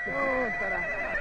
О, стара.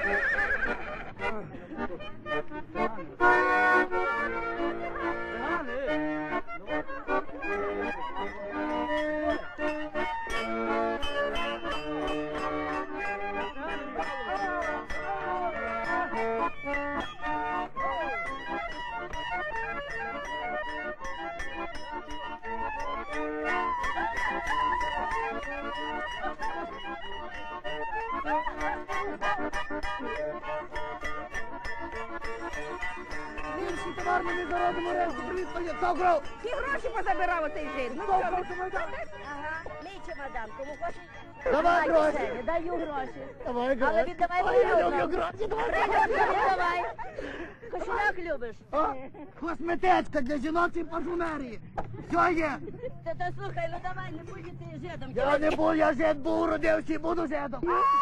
Інший товар ми не заробимо, решту привіт, пані Цокров! Всі гроші позабирав оцей жид. Ну що ви? Ага, мій чемодан, кому хочеш? Давай гроші. Кишені, даю гроші. Давай Але гроші. віддавай Ой, я прилюдно. люблю гроші, давай Прилюдно гроші. віддавай. Кошеляк любиш? О, косметичка для жіночої парфумерії. Все є. Та слухай, ну давай, не будь ти жидом. Я не буду, я жид був, родився і буду жидом.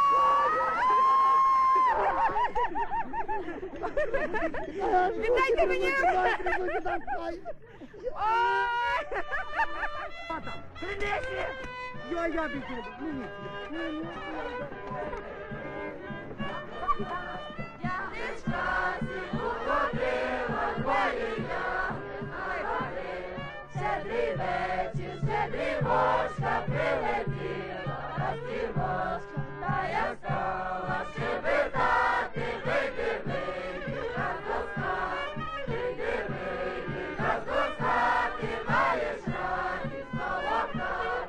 Віддайте мені. Принеси! Я бігу. Яничка зиму ходила, двоєня не знайшли. Щедрий вечір, щедрівочка прилетіла, розцівочка, та я стала щебетати, вийди, вийди, нас до хати, вийди, вийди, нас до хати, маєш радість солодка.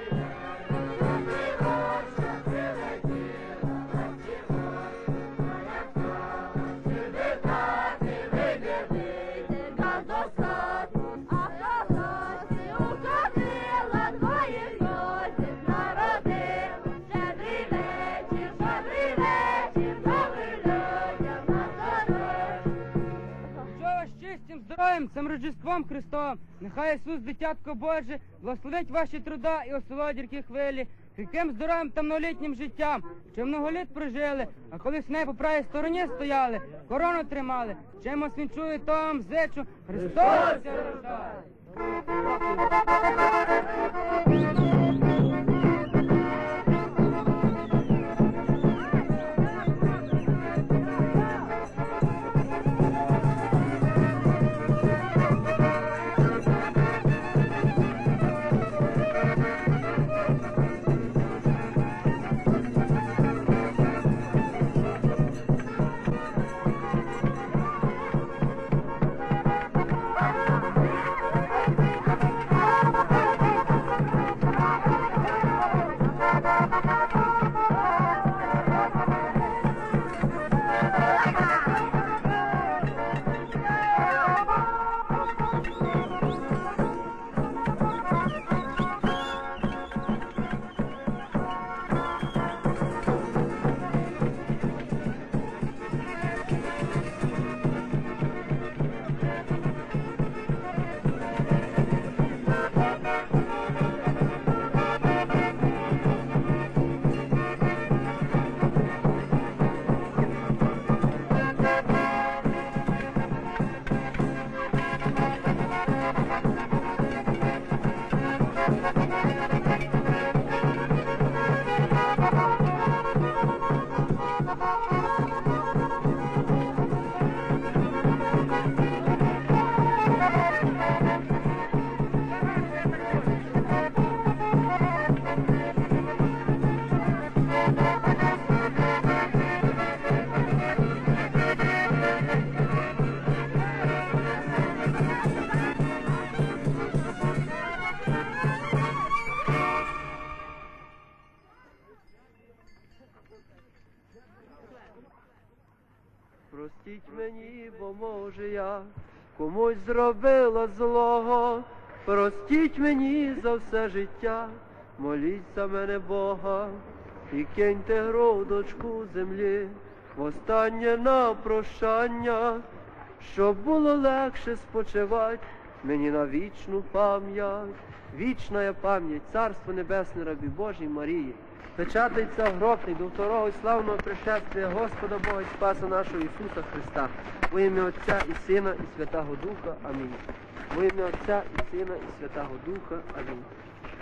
Розцівочка прилетіла, розцівочка, та я стала щебетати, вийди, вийди, нас до хати, а до хати уходила, двоє гостів народила. Щедрий вечір, добрий людям на здоров'я. Що вас щастям, здоров'ям, цим Рождеством Христовим, нехай Ісус, дитятко Боже, благословить ваші труда і осолодірки хвилі, кріпким здоров'ям та многолітнім життям, що много літ прожили, а коли в неї по правій стороні стояли, корону тримали, чим освінчую, то вам зичу, Христос ся рождає! Простіть мені, бо може я комусь зробила злого. Простіть мені за все життя, моліть за мене Бога. І киньте грудочку землі, востаннє на прощання, щоб було легше спочивать мені на вічну пам'ять. Вічна є пам'ять, Царство Небесне, рабі Божій Марії. Печатається гробник до второго і славного пришествия Господа Бога і Спаса нашого Ісуса Христа. Во ім'я Отця і Сина і Святого Духа. Амінь. Во ім'я Отця і Сина і Святого Духа. Амінь.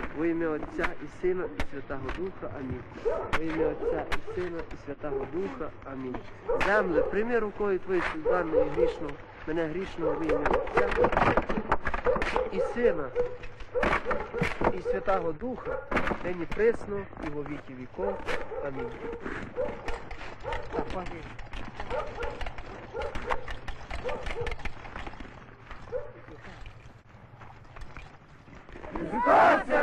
Во ім'я Отця і Сина, і Святого Духа. Амінь. Во ім'я Отця і Сина, і Святого Духа. Амінь. Земле, прийми рукою Твоєю даною грішну, мене грішного в ім'я Отця і Сина, і Святого Духа, нині присно, і во віки віков. Амінь. Так, пані. Вітається!